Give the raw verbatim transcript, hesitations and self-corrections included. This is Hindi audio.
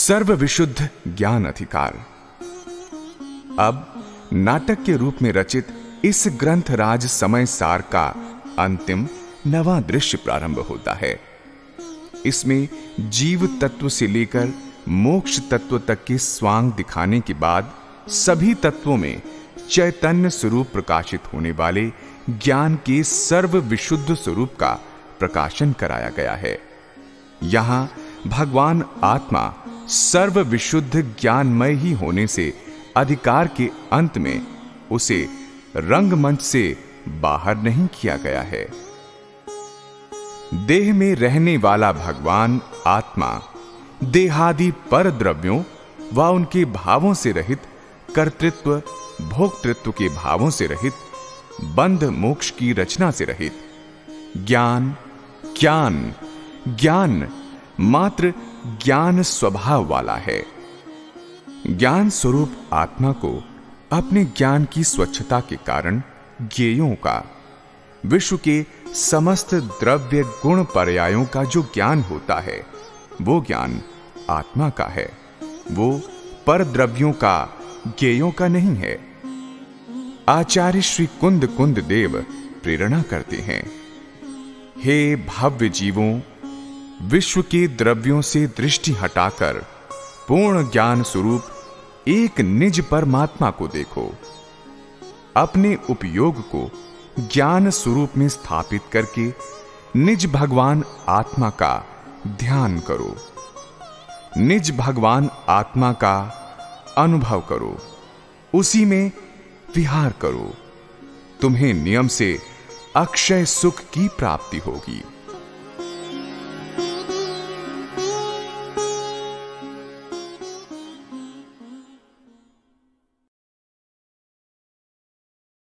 सर्वविशुद्ध ज्ञान अधिकार। अब नाटक के रूप में रचित इस ग्रंथ राज समय सार का अंतिम नवा दृश्य प्रारंभ होता है। इसमें जीव तत्व से लेकर मोक्ष तत्व तक के स्वांग दिखाने के बाद सभी तत्वों में चैतन्य स्वरूप प्रकाशित होने वाले ज्ञान के सर्व विशुद्ध स्वरूप का प्रकाशन कराया गया है। यहां भगवान आत्मा सर्व विशुद्ध ज्ञानमय ही होने से अधिकार के अंत में उसे रंगमंच से बाहर नहीं किया गया है। देह में रहने वाला भगवान आत्मा देहादि पर द्रव्यों व उनके भावों से रहित, कर्तृत्व भोक्तृत्व के भावों से रहित, बंध मोक्ष की रचना से रहित, ज्ञान ज्ञान ज्ञान मात्र ज्ञान स्वभाव वाला है। ज्ञान स्वरूप आत्मा को अपने ज्ञान की स्वच्छता के कारण ज्ञेयों का, विश्व के समस्त द्रव्य गुण पर्यायों का जो ज्ञान होता है वो ज्ञान आत्मा का है, वो पर द्रव्यों का, ज्ञेयों का नहीं है। आचार्य श्री कुंद कुंद देव प्रेरणा करते हैं, हे भव्य जीवों, विश्व के द्रव्यों से दृष्टि हटाकर पूर्ण ज्ञान स्वरूप एक निज परमात्मा को देखो। अपने उपयोग को ज्ञान स्वरूप में स्थापित करके निज भगवान आत्मा का ध्यान करो, निज भगवान आत्मा का अनुभव करो, उसी में विहार करो। तुम्हें नियम से अक्षय सुख की प्राप्ति होगी।